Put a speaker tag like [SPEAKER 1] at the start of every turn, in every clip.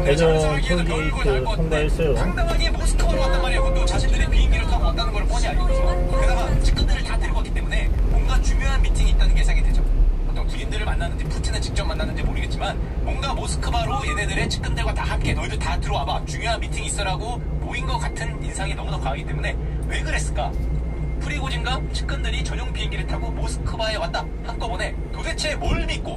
[SPEAKER 1] 대전 톨게이트 통과했어요.
[SPEAKER 2] 당당하게 모스크바로 왔단 말이에요. 그것도 자신들이 비행기를 타고 왔다는 걸 뻔히 알고 있죠. 게다가 측근들을 다 데리고 왔기 때문에 뭔가 중요한 미팅이 있다는 게 예상이 되죠. 어떤 군인들을 만났는지 푸틴을 직접 만났는지 모르겠지만 뭔가 모스크바로 얘네들의 측근들과 다 함께 너희들 다 들어와봐, 중요한 미팅이 있어라고 모인 것 같은 인상이 너무나 강하기 때문에 왜 그랬을까? 프리고진과 측근들이 전용 비행기를 타고 모스크바에 왔다 한꺼번에 도대체 뭘 믿고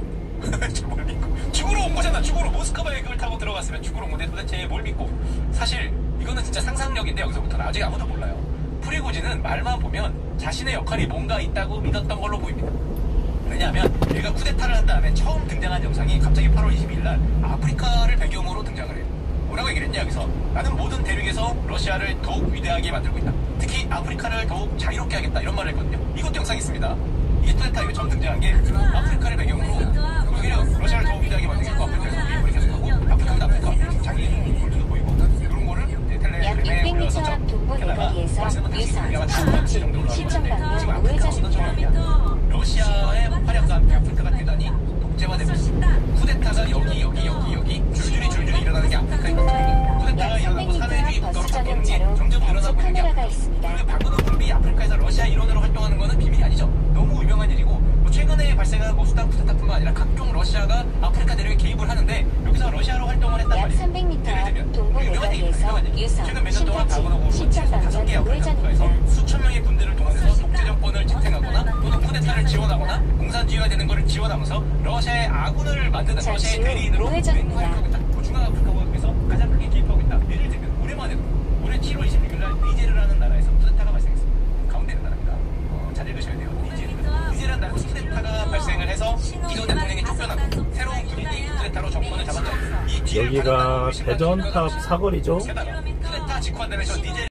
[SPEAKER 2] 뭘 믿고 죽으러 온 거잖아. 죽으러 모스크바에 그걸 타고 들어갔으면 죽으러 온 건데 도대체 뭘 믿고. 사실 이거는 진짜 상상력인데 여기서부터는 아직 아무도 몰라요. 프리고진은 말만 보면 자신의 역할이 뭔가 있다고 믿었던 걸로 보입니다. 왜냐하면 얘가 쿠데타를 한 다음에 처음 등장한 영상이 갑자기 8월 22일 날 아프리카를 배경으로 등장을 해요. 뭐라고 얘기를 했냐 여기서. 나는 모든 대륙에서 러시아를 더욱 위대하게 만들고 있다. 특히 아프리카를 더욱 자유롭게 하겠다. 이런 말을 했거든요. 이것도 영상이 있습니다. 이게 쿠데타 이후 처음 등장한 게 아프리카를 배경으로 오히려 러시아를 더욱 위대하게 만들겠고 아프리카에서 게임을 계속하고 아프리카보다 아프리카 자기 골드도 보이고 이런 거를 텔레그램에 올려서 게다가 말씀은 다시 우리가 다 정도로 나오는데 지금 아프리카가 어떤 상황이냐. 러시아의 활약과 함께 아프리카가 대단히 독재화되고 있습니다. 쿠데타가 여기 줄줄이 일어나는 게 아프리카입니다. 쿠데타가 일어나고 사회주의 국가로 바뀌는 게 점점 일어나고 있는 게 아프리카. 그리고 바그너 그룹이 아프리카에서 러시아 일원으로 활동하는 거는 비밀이 아니죠. 너무 유명한 일이고 최근에 발생한 수단 쿠데타뿐만 아니라 각종 러시아가 아프리카 대륙에 개입을 하는데 여기서 러시아로 활동을 했단 말이에요.
[SPEAKER 3] 약 300m 동부대로에서 유성,
[SPEAKER 2] 최근 몇 년 동안
[SPEAKER 3] 신타치,
[SPEAKER 2] 바그너 그룹은 최소 5개 아프리카 국가에서 수천 명의 군대를 동원해서 독재 정권을 지탱하거나 또는 쿠데타를 지원하거나 공산주의가 되는 것을 지원하면서 러시아의 아군을 만드는 러시아의 대리인으로 활동하고 있다. 중앙아프리카 공화국에서 가장 크게 개입하고 있다. 예를 들면 올해만 해도 올해 7월 26일 날 니제르라는 나라에서 쿠데타가 발생했습니다. 가운데 있는 나라입니다. 잘 읽으셔야 돼요. 니제르라는 나라에서 쿠데타가 발생을 해서 기존 대통령이 쫓겨나고 새로운 군인이 쿠데타로 정권을 잡았다. 이 뒤를
[SPEAKER 1] 여기가 대전탑 사거리죠.
[SPEAKER 2] 쿠데타 직후한 다음에 저 니제르